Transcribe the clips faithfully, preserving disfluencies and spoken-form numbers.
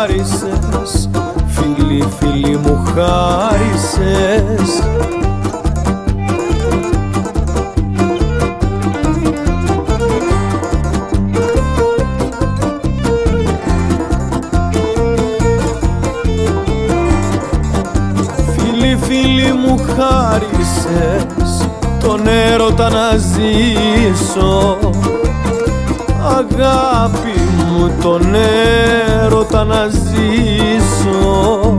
χάρισες, φίλη, φίλη μου χάρισες. Φίλη, φίλη μου χάρισες τον έρωτα να ζήσω. Αγάπη μου, τον έρωτα να ζήσω.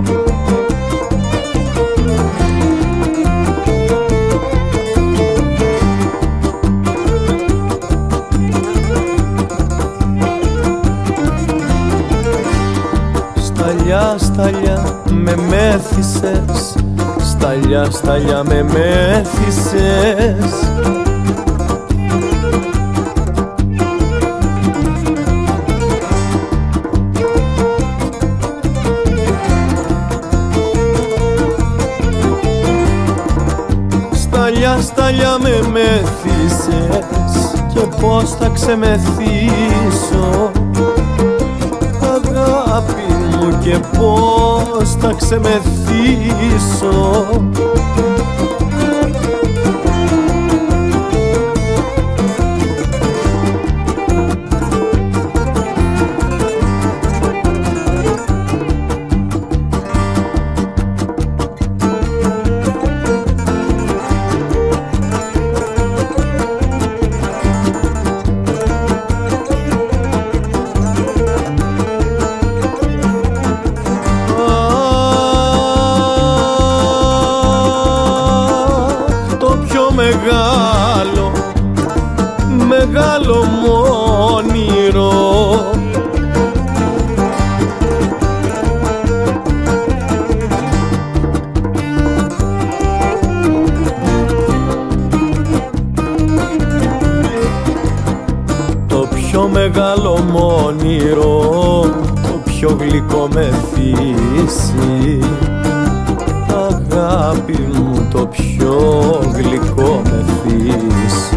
Σταλιά, σταλιά με μέθησες, σταλιά, σταλιά με μέθησες. Σταλιά, σταλιά με μέθησες και πώς θα ξεμεθύσω. Αγάπη μου, και πώς θα ξεμεθύσω. Μεγάλο, μεγάλο μου όνειρο. Το πιο μεγάλο μου όνειρο, το πιο γλυκό μεθύσι. Αγάπη μου, το πιο γλυκό μεθύσι.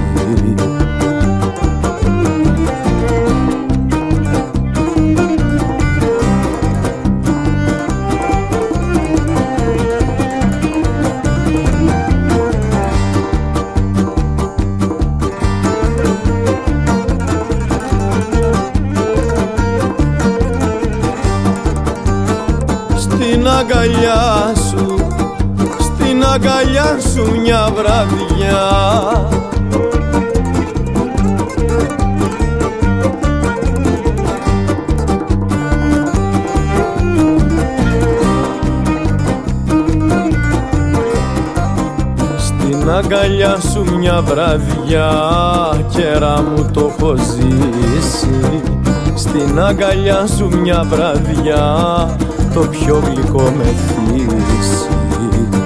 Στην αγκαλιά σου, στην αγκαλιά σου μια βραδιά, στην αγκαλιά σου μια βραδιά, καιρά μου το έχω ζήσει. Στην αγκαλιά σου μια βραδιά, το πιο γλυκό μεθύσι.